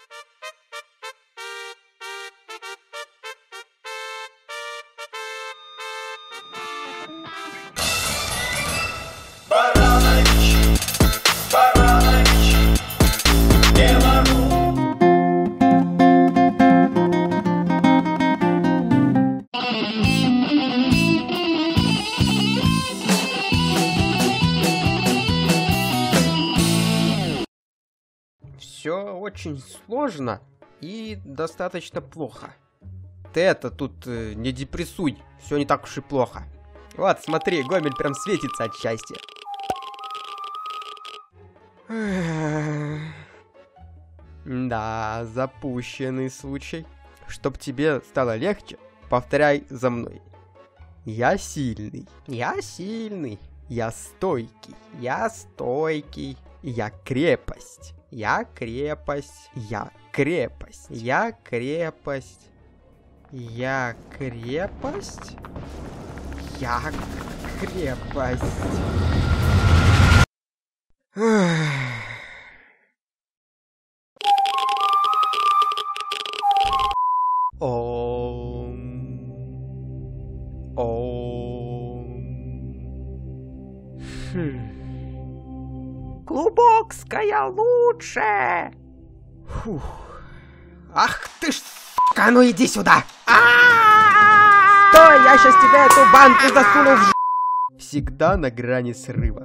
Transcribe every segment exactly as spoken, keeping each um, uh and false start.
Все очень сложно и достаточно плохо. Ты это тут э, не депрессуй, все не так уж и плохо. Вот, смотри, Гомель прям светится от счастья. Да, запущенный случай. Чтоб тебе стало легче, повторяй за мной. Я сильный, я сильный, я стойкий, я стойкий, я крепость. Я крепость, я крепость, я крепость, я крепость, я крепость. Ом, ом. Хм. Глубокская лучше. Фух. Ах ты ж, сука, ну иди сюда. А-а-а! Стой, я сейчас тебя эту банку засуну в ж... Всегда на грани срыва.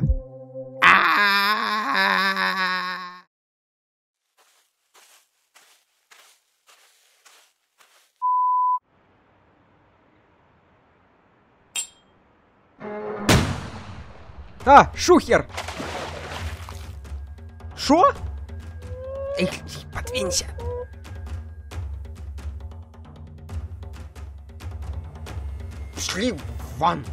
А-а-а! А, шухер! Шо? Эй, подвинься. Шли вон.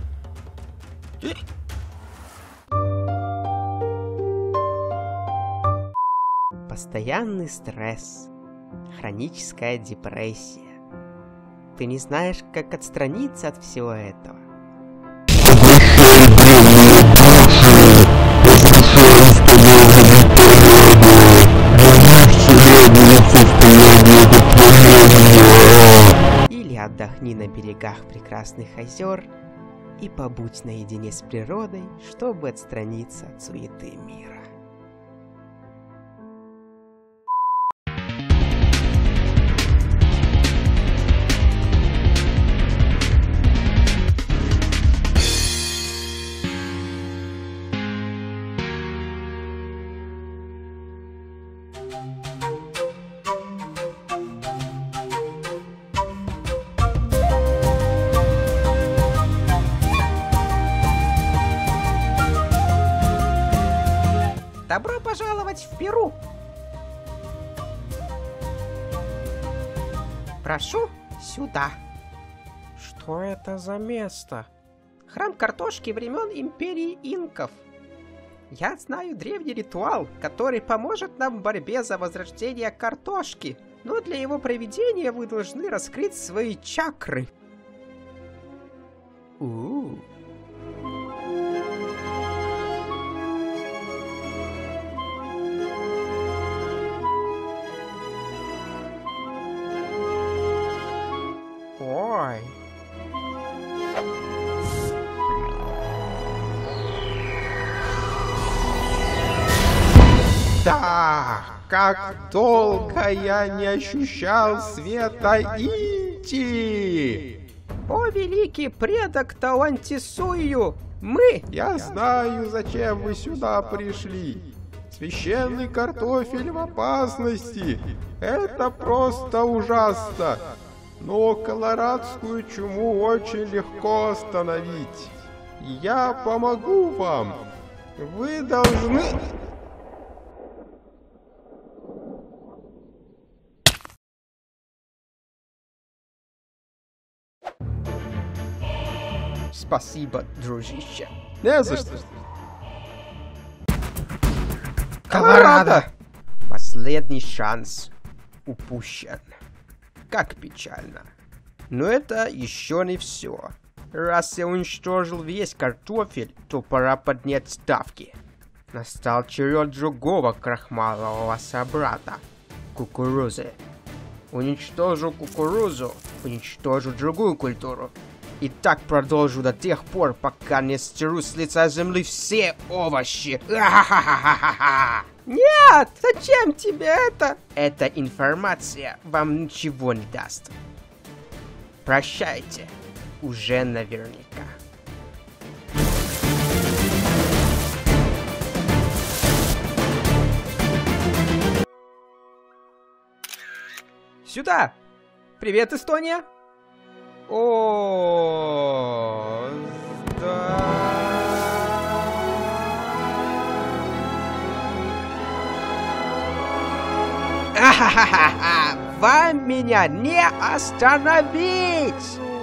Постоянный стресс. Хроническая депрессия. Ты не знаешь, как отстраниться от всего этого. Отдохни на берегах прекрасных озер и побудь наедине с природой, чтобы отстраниться от суеты мира. Добро пожаловать в Перу! Прошу сюда. Что это за место? Храм картошки времен империи инков. Я знаю древний ритуал, который поможет нам в борьбе за возрождение картошки. Но для его проведения вы должны раскрыть свои чакры. У-у-у. Ой. Да, как долго я не ощущал света Инти! О, великий предок Таонтисую, мы... Я знаю, зачем вы сюда пришли. Священный картофель в опасности. Это просто ужасно. Но колорадскую чуму очень легко остановить. Я помогу вам. Вы должны... Спасибо, дружище. Не за что. Колорадо! Последний шанс упущен. Как печально. Но это еще не все. Раз я уничтожил весь картофель, то пора поднять ставки. Настал черед другого крахмалового собрата. кукурузы. Уничтожу кукурузу, уничтожу другую культуру. И так продолжу до тех пор, пока не стеру с лица земли все овощи. Нет, зачем тебе это? Эта информация вам ничего не даст. Прощайте, уже наверняка. Сюда! Привет, Эстония! О, да. Ахахаха! Вам меня не остановить!